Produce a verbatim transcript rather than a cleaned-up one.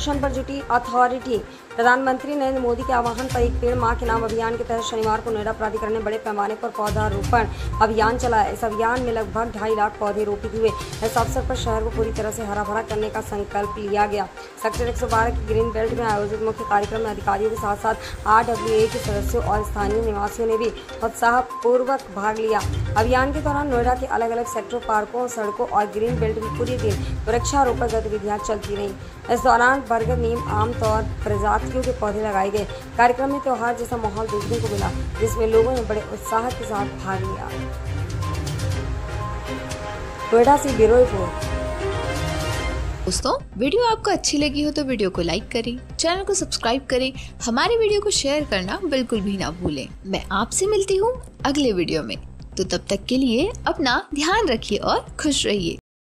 प्रदूषण पर जुटी अथॉरिटी। प्रधानमंत्री नरेंद्र मोदी के आह्वान पर एक पेड़ मां के नाम अभियान के तहत शनिवार को नोएडा प्राधिकरण ने बड़े पैमाने पर पौधारोपण अभियान चलाया। इस अभियान में लगभग ढाई लाख पौधे रोपित हुए। इस अवसर पर शहर को पूरी तरह से हरा भरा करने का संकल्प लिया गया। सेक्टर एक सौ बारह के ग्रीन बेल्ट में आयोजित मुख्य कार्यक्रम में अधिकारियों के साथ साथ आर डब्ल्यू ए के सदस्यों और स्थानीय निवासियों ने भी उत्साहपूर्वक भाग लिया। अभियान के दौरान नोएडा के अलग अलग सेक्टरों, पार्कों, सड़कों और ग्रीन बेल्ट में पूरे दिन वृक्षारोपण गतिविधियां चलती रहीं। इस दौरान बरगद, नीम, आमतौर प्रजातियों के पौधे लगाए गए। कार्यक्रम में त्योहार जैसा माहौल देखने को मिला, जिसमें लोगों ने बड़े उत्साह के साथ भाग लिया। नोएडा से ब्यूरो रिपोर्ट। दोस्तों, वीडियो आपको अच्छी लगी हो तो वीडियो को लाइक करें, चैनल को सब्सक्राइब करें, हमारी वीडियो को शेयर करना बिल्कुल भी ना भूलें। मैं आपसे मिलती हूँ अगले वीडियो में, तो तब तक के लिए अपना ध्यान रखिए और खुश रहिए।